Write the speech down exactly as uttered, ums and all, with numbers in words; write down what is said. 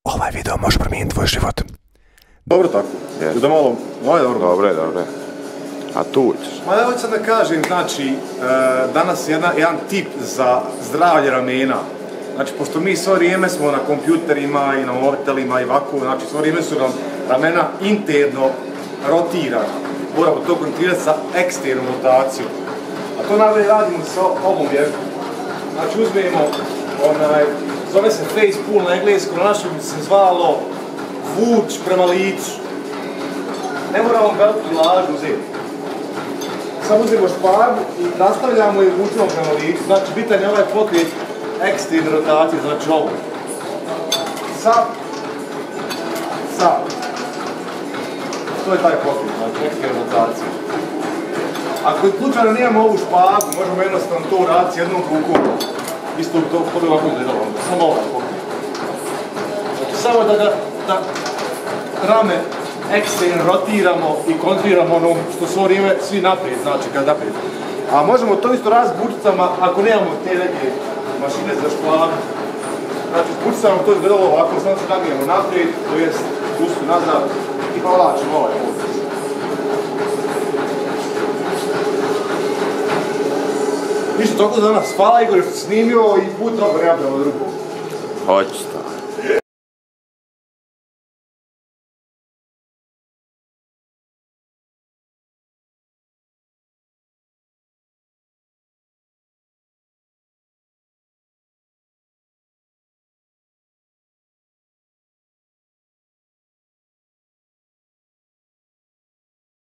Ovaj video može promijeniti tvoj život. Dobro tako, Yes. da malo, ovaj dobro. Dobre, dobre. A tu ćeš. Ma ja hoću sad da kažem, znači, danas je jedna, jedan tip za zdravlje ramena. Znači, pošto mi svo vrijeme smo na kompjuterima i na mobitelima i ovako, znači svo vrijeme su nam ramena interno rotirana. Moramo to kontrolirati sa eksternom rotacijom. A to najbolje radimo sa ovom vježbom. Znači, uzmemo onaj, zove se face pull na engleskom, na našem bi se zvalo vuč prema licu. Ne moramo veliku lažu uzeti. Samo uzmemo špagu i nastavljamo i vučemo prema licu. Znači, bitan je ovaj pokret eksterne rotacije, znači ovo. Sap, sap. To je taj pokret, znači eksterne rotacije. Ako je slučajno nemamo ovu špagu, možemo jednostavno to uraditi s jednom rukom. Isto to kod ovako izgledalo, samo ovaj pokret. Znači, samo da ga, da rame eksterno rotiramo i kontriramo ono što svo vrijeme svi naprijed, znači kad naprijed. A možemo to isto raditi s bučicama ako nemamo te neke mašine za špagu. Znači s bučicama to izgledalo ovako, samo se nagijemo naprijed, to jest pustu nazad i povlačimo ovaj potez. Ništa toliko za nas, hvala Igor što si snimio i put dobro, ja prema drugom. Hoćete.